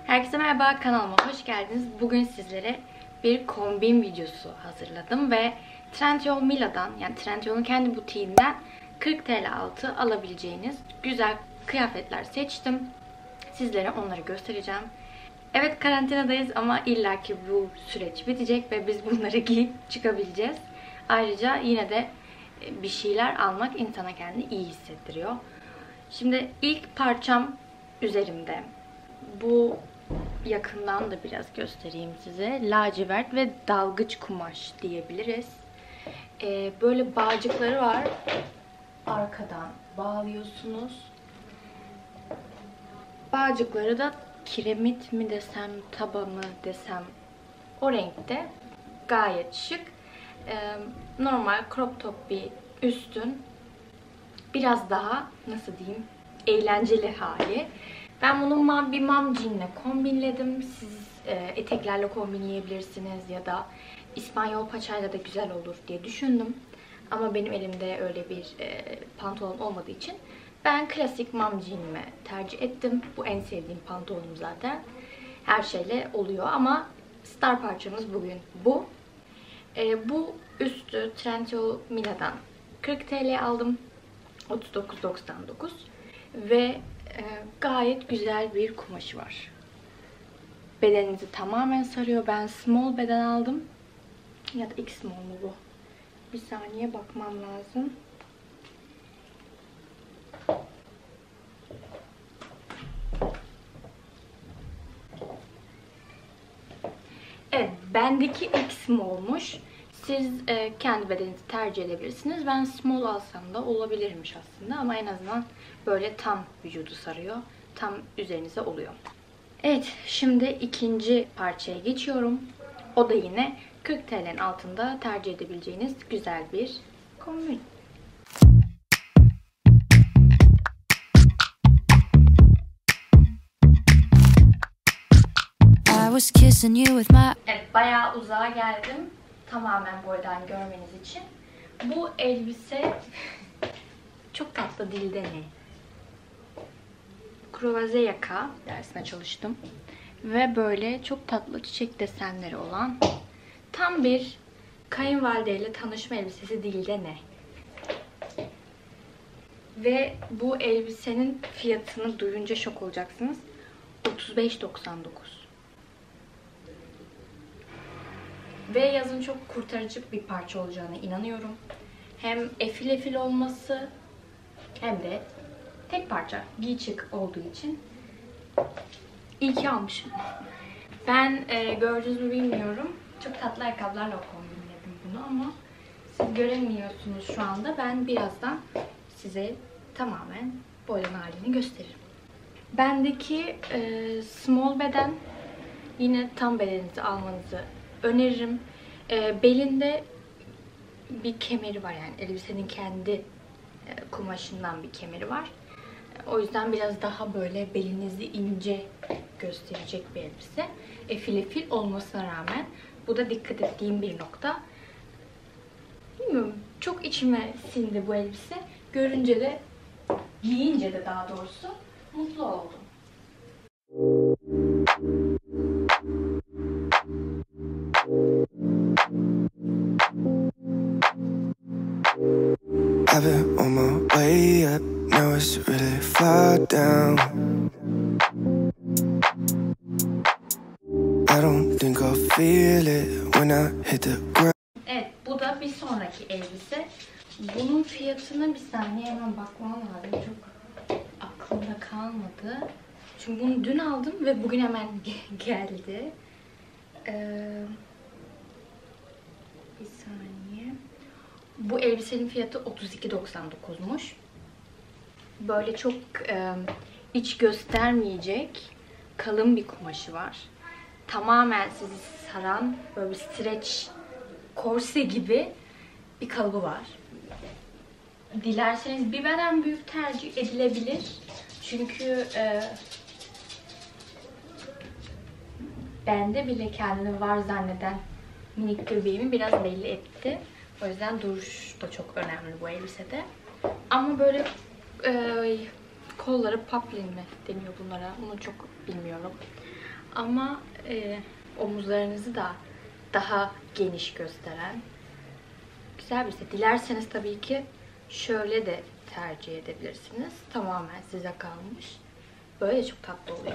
Herkese merhaba, kanalıma hoş geldiniz. Bugün sizlere bir kombin videosu hazırladım ve Trendyol Mila'dan, yani Trendyol'un kendi butiğinden 40 TL altı alabileceğiniz güzel kıyafetler seçtim. Sizlere onları göstereceğim. Evet, karantinadayız ama illaki bu süreç bitecek ve biz bunları giyip çıkabileceğiz. Ayrıca yine de bir şeyler almak insana kendini iyi hissettiriyor. Şimdi ilk parçam üzerimde. Bu yakından da biraz göstereyim size. Lacivert ve dalgıç kumaş diyebiliriz. Böyle bağcıkları var. Arkadan bağlıyorsunuz. Bağcıkları da kiremit mi desem, taba mı desem, o renkte. Gayet şık. Normal crop top bir üstün. Biraz daha, nasıl diyeyim, eğlenceli hali. Ben bunu bir mom jean'le kombinledim. Siz eteklerle kombinleyebilirsiniz ya da İspanyol paçayla da güzel olur diye düşündüm. Ama benim elimde öyle bir pantolon olmadığı için ben klasik mom jean'imi tercih ettim. Bu en sevdiğim pantolonum zaten. Her şeyle oluyor ama star parçamız bugün bu. Bu üstü Trendyol Mila'dan 40 TL aldım. 39.99 ve gayet güzel bir kumaşı var. Bedeninizi tamamen sarıyor. Ben small beden aldım. Ya da X small mu bu? Bir saniye bakmam lazım. Evet, bendeki X small'muş. Siz kendi bedeninizi tercih edebilirsiniz. Ben small alsam da olabilirmiş aslında ama en azından böyle tam vücudu sarıyor. Tam üzerinize oluyor. Evet, şimdi ikinci parçaya geçiyorum. O da yine 40 TL'nin altında tercih edebileceğiniz güzel bir kombin. Evet, bayağı uzağa geldim. Tamamen boydan görmeniz için. Bu elbise çok tatlı, dilde ne? Kruvaze yaka dersine çalıştım. Ve böyle çok tatlı çiçek desenleri olan tam bir kayınvalideyle tanışma elbisesi, dilde ne? Ve bu elbisenin fiyatını duyunca şok olacaksınız. 35.99. Ve yazın çok kurtarıcı bir parça olacağına inanıyorum. Hem efil efil olması hem de tek parça giy çık olduğu için iyi ki almışım. Ben gördünüz mü bilmiyorum. Çok tatlı ayakkabılarla kombinledim bunu ama siz göremiyorsunuz şu anda. Ben birazdan size tamamen boydan halini gösteririm. Bendeki small beden, yine tam bedeninizi almanızı öneririm. Belinde bir kemeri var, yani elbisenin kendi kumaşından bir kemeri var. O yüzden biraz daha böyle belinizi ince gösterecek bir elbise. Efil efil olmasına rağmen bu da dikkat ettiğim bir nokta. Bilmiyorum, çok içime sindi bu elbise. Görünce de, giyince de daha doğrusu mutlu oldum. I've been on my way up, now it's really far down. I don't think I'll feel it when I hit the ground. Evet, bu da bir sonraki elbise. Bunun fiyatını bir saniye hemen bakmam lazım. Çok aklımda kalmadı. Çünkü bunu dün aldım ve bugün hemen geldi. Bir saniye. Bu elbisenin fiyatı 32.99'muş. Böyle çok iç göstermeyecek kalın bir kumaşı var. Tamamen sizi saran böyle bir stretch korse gibi bir kalıbı var. Dilerseniz bir beden büyük tercih edilebilir. Çünkü bende bile kendini var zanneden minik göbeğimi biraz belli etti. O yüzden duruş da çok önemli bu elbisede. Ama böyle kolları poplin mi deniyor bunlara? Onu çok bilmiyorum. Ama omuzlarınızı da daha geniş gösteren güzel bir set. Dilerseniz tabii ki şöyle de tercih edebilirsiniz. Tamamen size kalmış. Böyle de çok tatlı oluyor.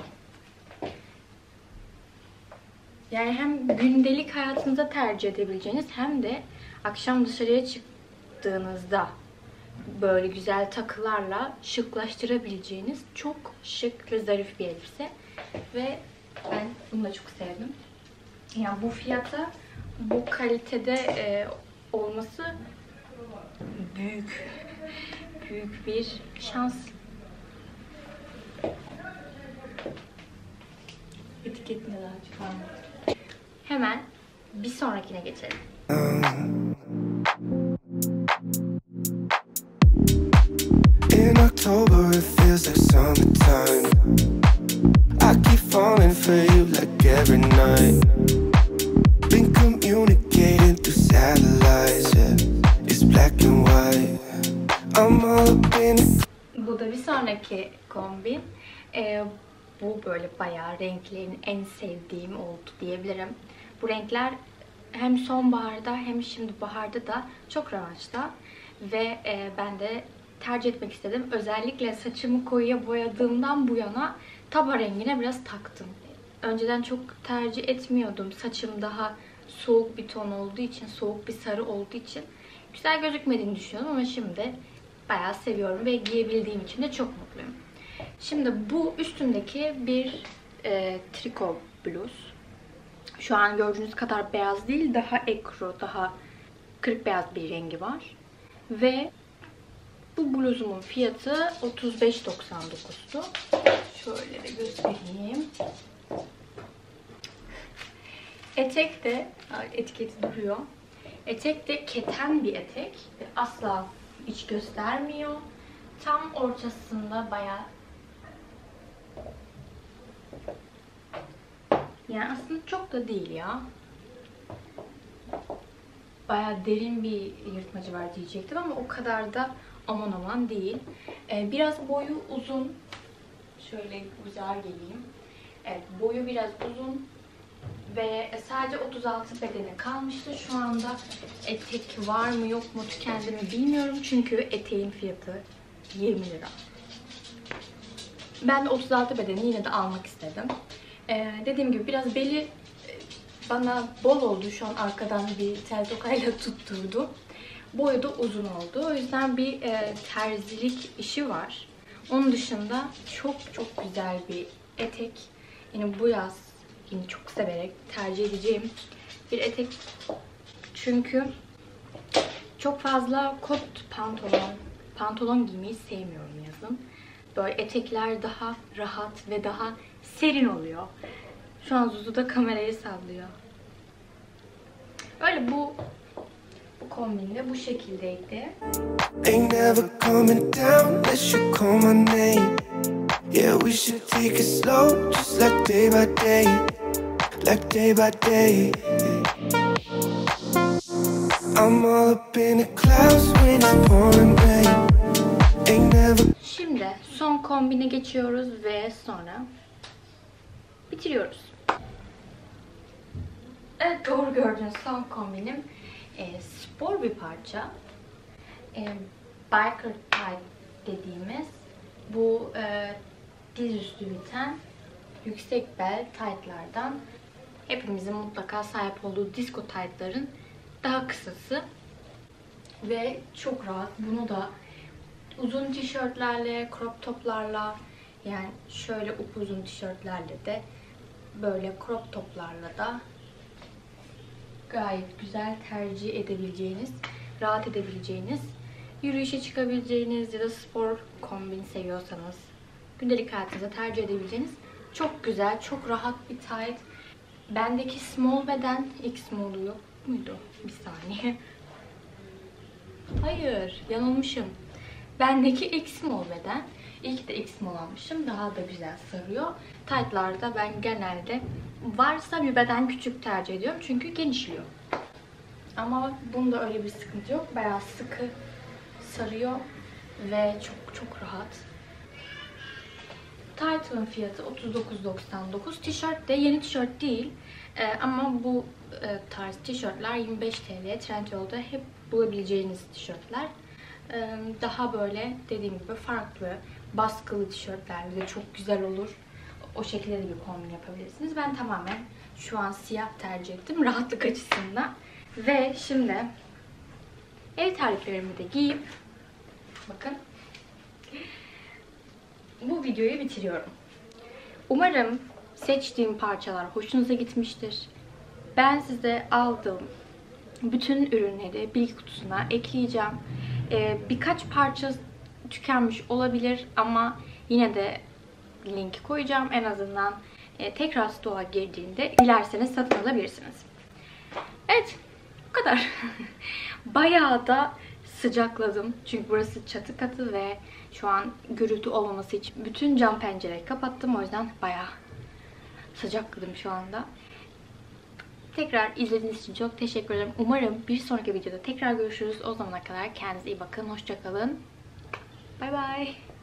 Yani hem gündelik hayatınıza tercih edebileceğiniz hem de akşam dışarıya çıktığınızda böyle güzel takılarla şıklaştırabileceğiniz çok şık ve zarif bir elbise. Ve ben bunu da çok sevdim. Yani bu fiyata, bu kalitede olması büyük bir şans. Etiketine daha çıkarmadım. Hemen bir sonrakine geçelim. In October it feels like summertime. I keep falling for you like every night. Been communicating through satellites, yeah. It's black and white. I'm all up in it. Bu da bir sonraki kombin. Bu böyle bayağı renklerin en sevdiğim oldu diyebilirim. Bu renkler hem sonbaharda hem şimdi baharda da çok revaçta. Ve ben de tercih etmek istedim. Özellikle saçımı koyuya boyadığımdan bu yana taba rengine biraz taktım. Önceden çok tercih etmiyordum. Saçım daha soğuk bir ton olduğu için, soğuk bir sarı olduğu için güzel gözükmediğini düşünüyordum ama şimdi bayağı seviyorum ve giyebildiğim için de çok mutluyum. Şimdi bu üstümdeki bir triko bluz. Şu an gördüğünüz kadar beyaz değil, daha ekru, daha kırık beyaz bir rengi var. Ve bu bluzumun fiyatı 35.99'tu. Şöyle de göstereyim. Etek de, etiketi duruyor. Etek de keten bir etek. Asla iç göstermiyor. Tam ortasında bayağı, yani aslında çok da değil ya. Bayağı derin bir yırtmacı var diyecektim ama o kadar da aman aman değil. Biraz boyu uzun. Şöyle güzel geleyim. Evet, boyu biraz uzun ve sadece 36 bedeni kalmıştı. Şu anda etek var mı yok mu tükendi mi bilmiyorum. Çünkü eteğin fiyatı 20 lira. Ben de 36 bedeni yine de almak istedim. Dediğim gibi biraz beli bana bol oldu. Şu an arkadan bir tel tokayla tutturdu. Boyu da uzun oldu. O yüzden bir terzilik işi var. Onun dışında çok çok güzel bir etek. Yine bu yaz yine çok severek tercih edeceğim bir etek. Çünkü çok fazla kot pantolon giymeyi sevmiyorum yazın. Böyle etekler daha rahat ve daha serin oluyor. Şu an Zuzu da kamerayı sallıyor. Öyle bu kombinde bu şekildeydi. Ain't never coming down unless you call my name. Yeah, we should take it slow, just like day by day, like day by day. I'm all up in the clouds when it's pouring rain. Ain't never. Şimdi son kombine geçiyoruz ve sonra bitiriyoruz. Evet, doğru gördüğünüz son kombinim spor bir parça. Biker tight dediğimiz bu dizüstü biten yüksek bel tight'lardan, hepimizin mutlaka sahip olduğu disco tight'ların daha kısası ve çok rahat. Bunu da uzun tişörtlerle, crop toplarla, yani şöyle upuzun tişörtlerle de, böyle crop toplarla da gayet güzel tercih edebileceğiniz, rahat edebileceğiniz, yürüyüşe çıkabileceğiniz ya da spor kombin seviyorsanız gündelik hayatınıza tercih edebileceğiniz çok güzel, çok rahat bir tight. Bendeki small beden, X small'u yok muydu? Bir saniye. Hayır, yanılmışım. Bendeki X small beden. İlk de X small almışım. Daha da güzel sarıyor. Tight'larda ben genelde varsa bir beden küçük tercih ediyorum. Çünkü genişliyor. Ama bunda öyle bir sıkıntı yok. Bayağı sıkı sarıyor ve çok çok rahat. Title'ın fiyatı 39.99. Tişört de yeni tişört değil. Ama bu tarz tişörtler 25 TL. Trendyol'da hep bulabileceğiniz tişörtler. Daha böyle dediğim gibi farklı, baskılı tişörtler de çok güzel olur. O şekilde de bir kombin yapabilirsiniz. Ben tamamen şu an siyah tercih ettim rahatlık açısından. Ve şimdi ev terliklerimi de giyip bakın bu videoyu bitiriyorum. Umarım seçtiğim parçalar hoşunuza gitmiştir. Ben size aldığım bütün ürünleri bilgi kutusuna ekleyeceğim. Birkaç parça tükenmiş olabilir ama yine de linki koyacağım. En azından tekrar stoğa girdiğinde dilerseniz satın alabilirsiniz. Evet, bu kadar. Bayağı da sıcakladım. Çünkü burası çatı katı ve şu an gürültü olmaması için bütün cam pencereyi kapattım. O yüzden bayağı sıcakladım şu anda. Tekrar izlediğiniz için çok teşekkür ederim. Umarım bir sonraki videoda tekrar görüşürüz. O zamana kadar kendinize iyi bakın. Hoşça kalın. Bay bay.